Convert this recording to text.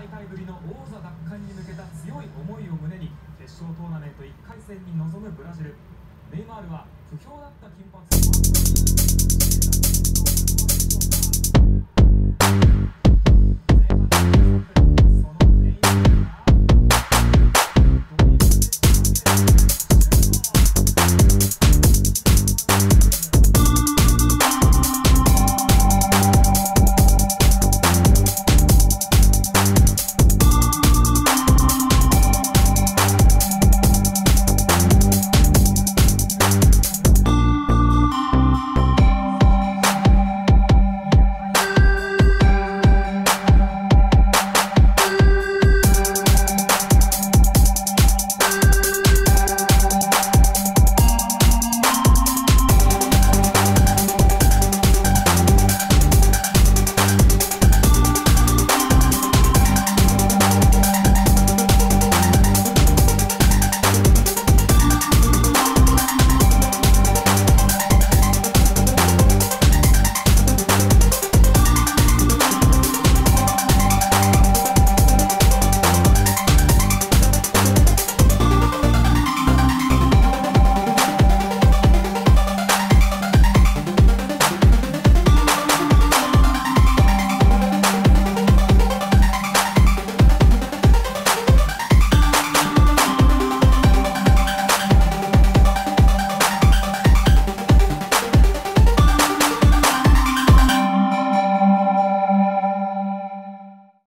大会ぶりの王座奪還に向けた強い思いを胸に決勝トーナメント1回戦に臨むブラジル。ネイマールは不評だった金髪